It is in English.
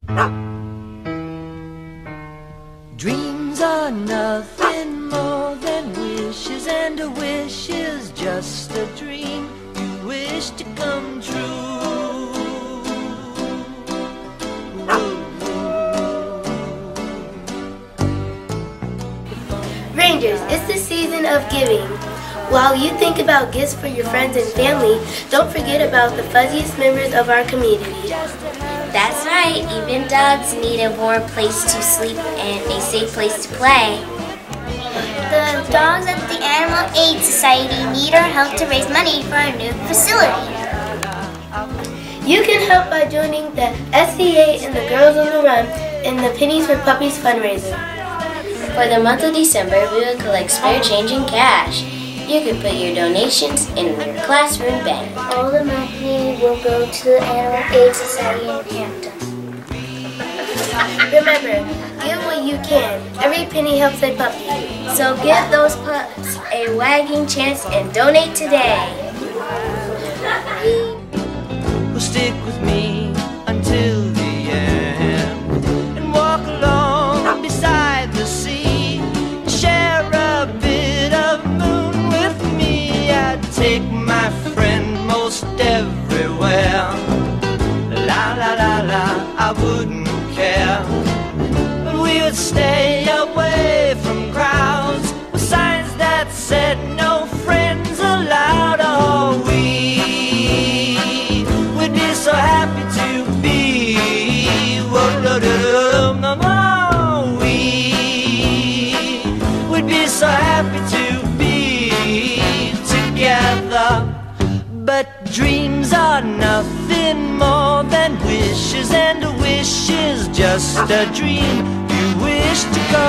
Dreams are nothing more than wishes, and a wish is just a dream you wish to come true. Rangers, it's the season of giving. While you think about gifts for your friends and family, don't forget about the fuzziest members of our community. That's right, even dogs need a warm place to sleep and a safe place to play. The dogs at the Animal Aid Society need our help to raise money for a new facility. You can help by joining the SCA and the Girls on the Run in the Pennies for Puppies fundraiser. For the month of December, we will collect spare change and cash. You can put your donations in your classroom bag. All the money will go to the Animal Aid Society in Hampton. Remember, give what you can. Every penny helps a puppy. So give those pups a wagging chance and donate today. Will stick with me until the end and walk along beside the sea, share a bit of moon with me. I'd take my friend most everywhere. La la la la, I wouldn't care, but we would stay away from crowds with signs that said no friends allowed. Oh, we would be so happy to be. We would be so happy to be together. But dreams are nothing more than wishes, and a wish is just a dream you wish to come